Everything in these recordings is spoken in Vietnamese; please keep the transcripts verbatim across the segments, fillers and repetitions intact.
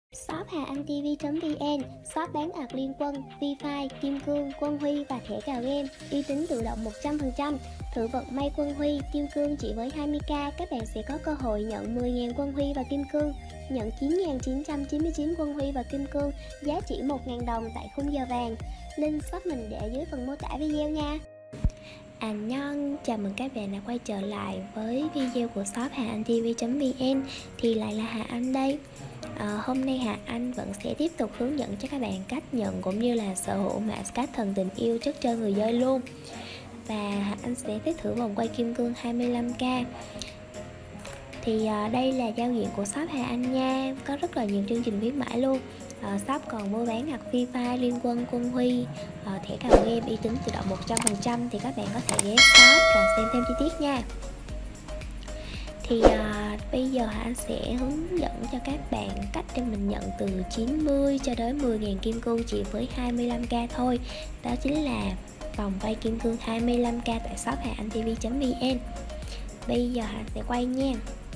Shop Hà Anh ti vi chấm vn, shop bán ạc liên quân, Free Fire, Kim Cương, Quân Huy và thẻ cào game, uy tín tự động một trăm phần trăm. Thử vận may Quân Huy, Kim Cương chỉ với hai mươi k, các bạn sẽ có cơ hội nhận mười nghìn Quân Huy và Kim Cương, nhận chín nghìn chín trăm chín mươi chín Quân Huy và Kim Cương, giá chỉ một nghìn đồng tại khung giờ vàng. Link shop mình để dưới phần mô tả video nha. Annyeong, chào mừng các bạn đã quay trở lại với video của shop Hà Anh ti vi chấm vn. Thì lại là Hà Anh đây. À, hôm nay Hà Anh vẫn sẽ tiếp tục hướng dẫn cho các bạn cách nhận cũng như là sở hữu mã card thần tình yêu chất chơi người chơi luôn. Và Hà Anh sẽ test thử vòng quay kim cương hai mươi lăm k. Thì à, đây là giao diện của shop Hà Anh nha, có rất là nhiều chương trình khuyến mãi luôn. À, shop còn mua bán ạc Free Fire, Liên Quân, Quân Huy, à, thẻ cào game uy tín tự động một trăm phần trăm, thì các bạn có thể ghé shop và xem thêm chi tiết nha. Thì à, bây giờ Hà Anh sẽ hướng dẫn cho các bạn cách để mình nhận từ chín mươi cho đến mười nghìn kim cương chỉ với hai mươi lăm k thôi. Đó chính là vòng quay kim cương hai mươi lăm k tại shop Hà Anh ti vi chấm vn. Bây giờ Hà Anh sẽ quay nha.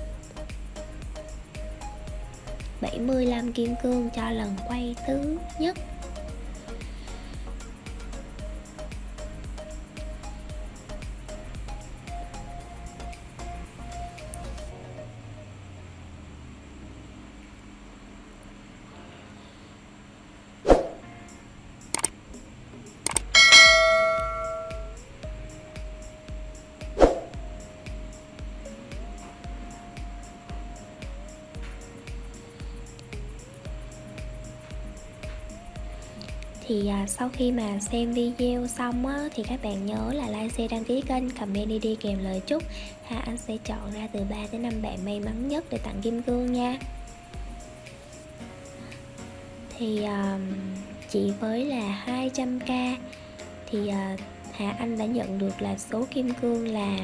bảy mươi lăm kim cương cho lần quay thứ nhất. Thì à, sau khi mà xem video xong á, thì các bạn nhớ là like, share, đăng ký kênh, comment i đê kèm lời chúc. Hà Anh sẽ chọn ra từ ba đến năm bạn may mắn nhất để tặng kim cương nha. Thì à, chỉ với là hai trăm k thì à, Hà Anh đã nhận được là số kim cương là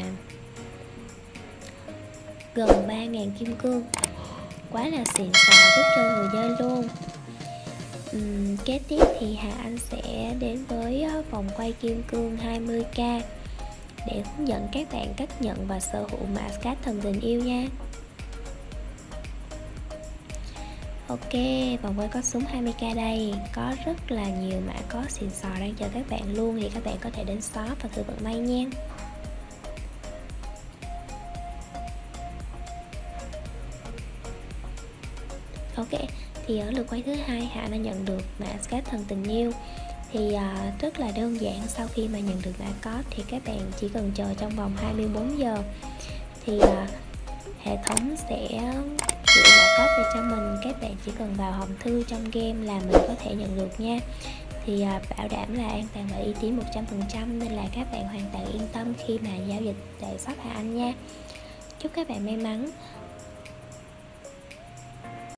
gần ba nghìn kim cương. Quá là xịn sò, rất chơi người chơi luôn. Uhm, kế tiếp thì Hà Anh sẽ đến với vòng quay kim cương hai mươi k để hướng dẫn các bạn cách nhận và sở hữu mã card thần tình yêu nha. Ok, vòng quay có súng hai mươi k đây, có rất là nhiều mã có xịn sò đang chờ các bạn luôn, thì các bạn có thể đến shop và thử vận may nha. Ok, thì ở lượt quay thứ hai Hạ đã nhận được mã card thần tình yêu. Thì à, rất là đơn giản, sau khi mà nhận được mã code thì các bạn chỉ cần chờ trong vòng hai mươi bốn giờ thì à, hệ thống sẽ gửi mã code về cho mình. Các bạn chỉ cần vào hòm thư trong game là mình có thể nhận được nha. Thì à, bảo đảm là an toàn và uy tín một trăm phần trăm, nên là các bạn hoàn toàn yên tâm khi mà giao dịch tại shop Hà Anh nha. Chúc các bạn may mắn.